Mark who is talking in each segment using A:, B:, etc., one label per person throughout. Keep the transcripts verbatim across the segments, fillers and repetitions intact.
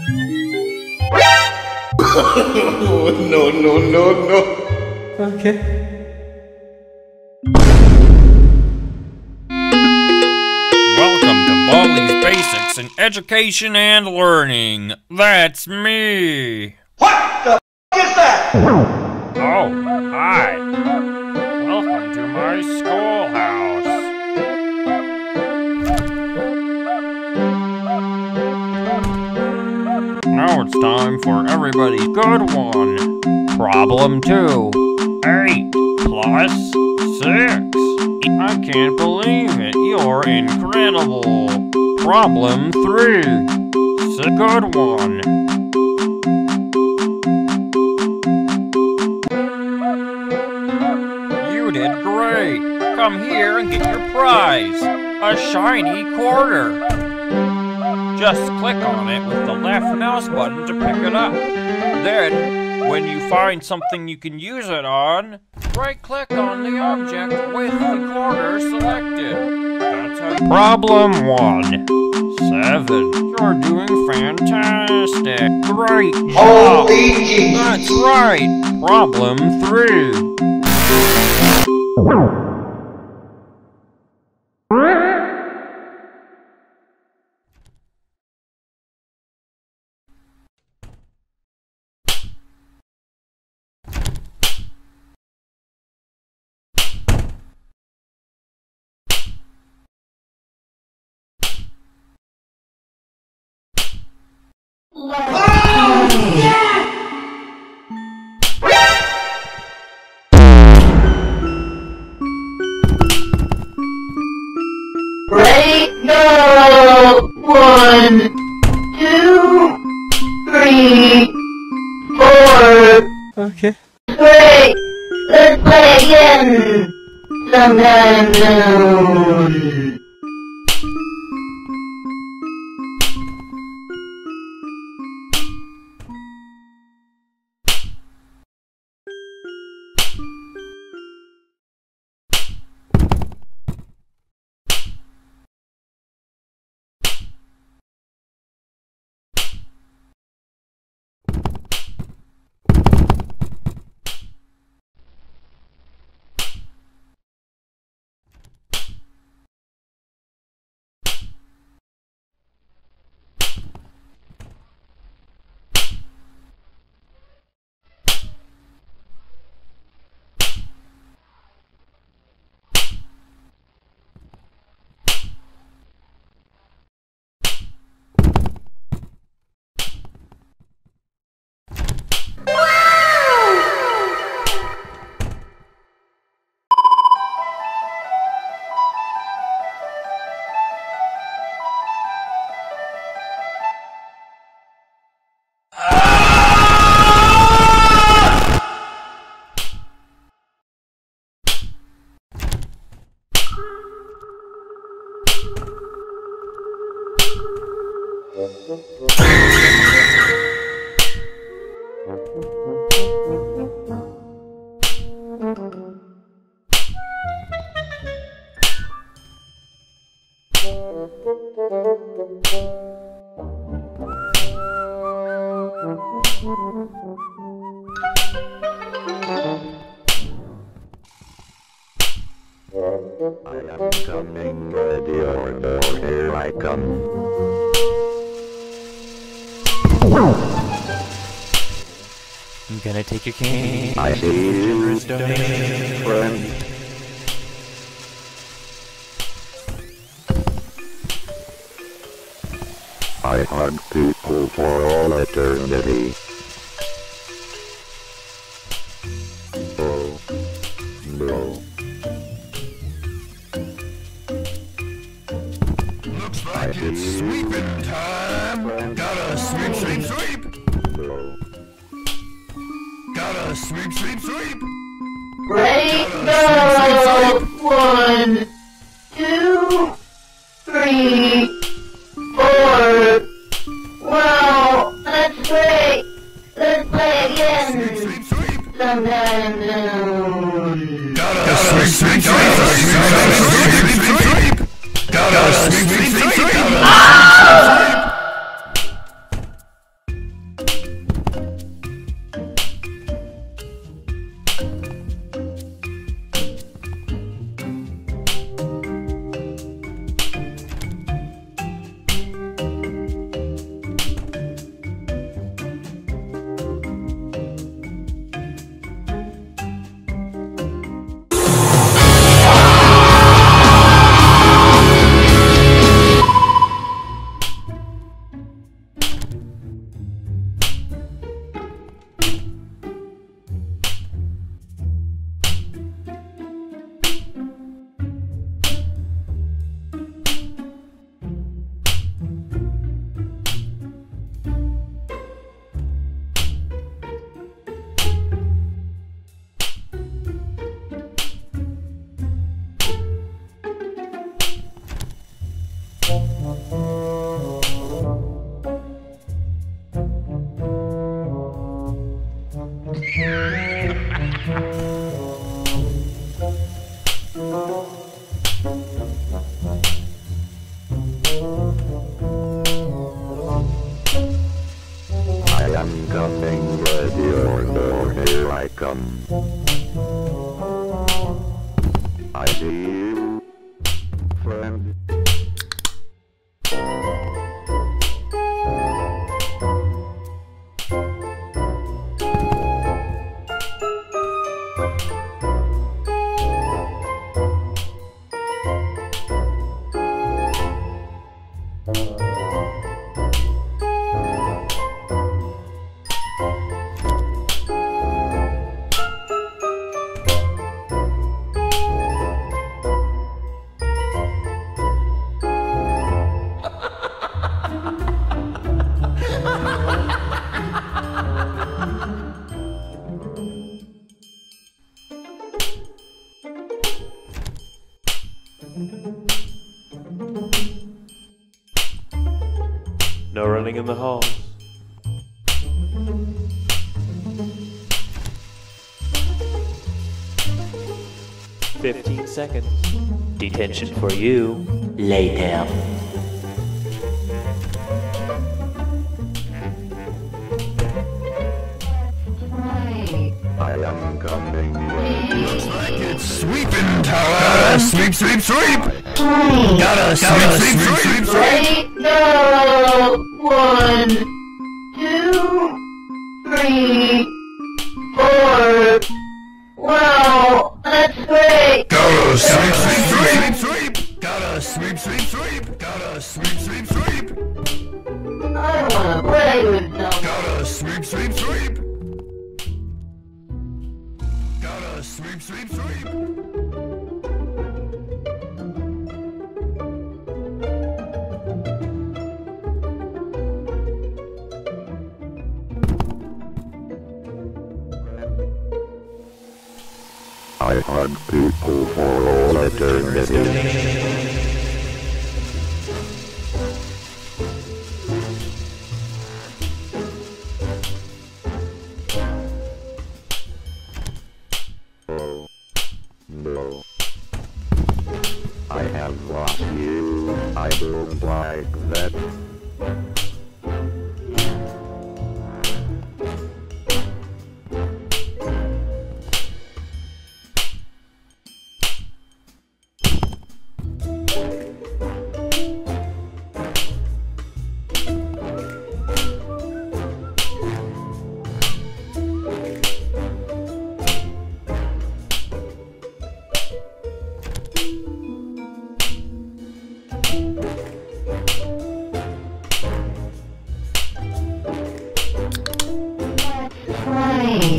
A: No, no, no, no.
B: Okay.
C: Welcome to Baldi's Basics in Education and Learning. That's me.
A: What the f*** is that?
C: Oh, hi. Welcome to my schoolhouse. Now it's time for everybody's good one. Problem two. Eight plus six. I can't believe it. You're incredible. Problem three. It's a good one. You did great. Come here and get your prize. A shiny quarter. Just click on it with the left mouse button to pick it up. Then, when you find something you can use it on, right-click on the object with the quarter selected. That's how you... Problem one. Seven. You're doing fantastic. Great job.
A: Holy Jesus.
C: That's right. Problem three.
D: Ready, go! One, two, three, four.
B: Okay.
D: Great! Let's play again! Sometime soon.
E: I am coming, ready or no, here I come.
B: I'm gonna take your cane.
E: I see you,
B: donation.
E: friend. I hug people for all eternity. Oh, no.
F: Looks like it's sweeping time. Gotta sweep, sweep, sweep.
E: No.
F: Gotta sweep, sweep, sweep.
D: Ready, go! One, two, three, four. Wow, that's great. Let's play again.
F: Sweep, sweep.
D: Sometime soon.
F: Gotta sweep, sweep, sweep. Gotta sweep, sweep, sweep. Gotta sweep, sweep, sweep.
E: I am coming, ready or no, here I come. I see you, friend.
B: No running in the halls. Fifteen seconds. Detention for you. Lay down.
E: I am coming, ready.
F: Looks like it's sweeping time. Sweep, sweep, sweep. Gotta sweep, sweep, sweep, sweep, sweep.
D: Ready, go! One, two, three, four. Wow, that's great!
F: Gotta sweep, sweep, sweep, sweep. Gotta sweep, sweep, sweep. Gotta sweep, sweep, sweep.
D: I wanna play with them.
F: Gotta sweep, sweep, sweep. Gotta sweep, sweep, sweep.
E: I hug people for all eternity. Oh, no. I have lost you. I don't like that.
D: Right.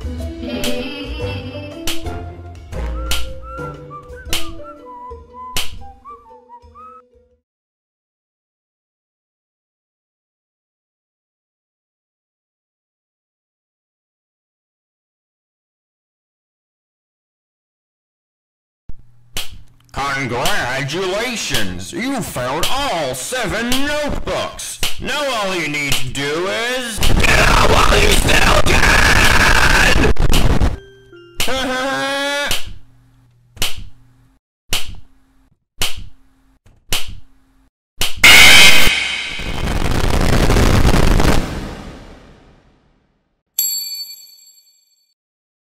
C: Congratulations! You found all seven notebooks! Now all you need to do is... Get out while you still can!